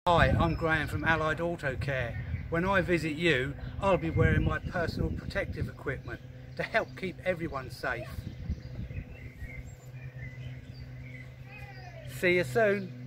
Hi, I'm Graham from Allied Autocare. When I visit you, I'll be wearing my personal protective equipment to help keep everyone safe. See you soon.